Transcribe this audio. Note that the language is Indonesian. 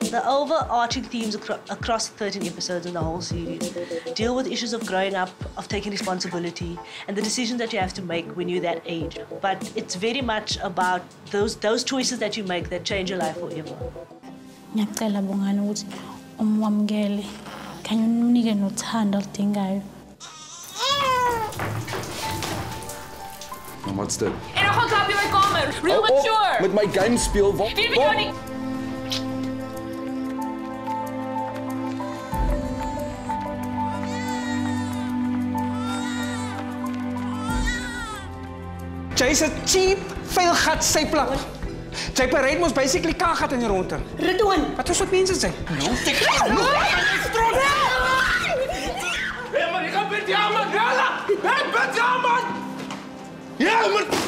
The overarching themes across 13 episodes in the whole series deal with issues of growing up, of taking responsibility, and the decisions that you have to make when you're that age. But it's very much about those choices that you make that change your life forever. Ngiyacela bongani ukuthi umwamukele kanye unike nothando aludingayo. Wat's dit? En dan gaan klap jy my kamer. Real mature. Met my game speel. Wat? Wie wil jou nie? Jy's 'n cheap, vuil gat syplap. Jy bereid mos basically kagat in die ronde. Ridwan, wat is wat mense sê? Nou sê ek. Ja, maar ik ga met jou, man. Ja, maar. Ja, maar.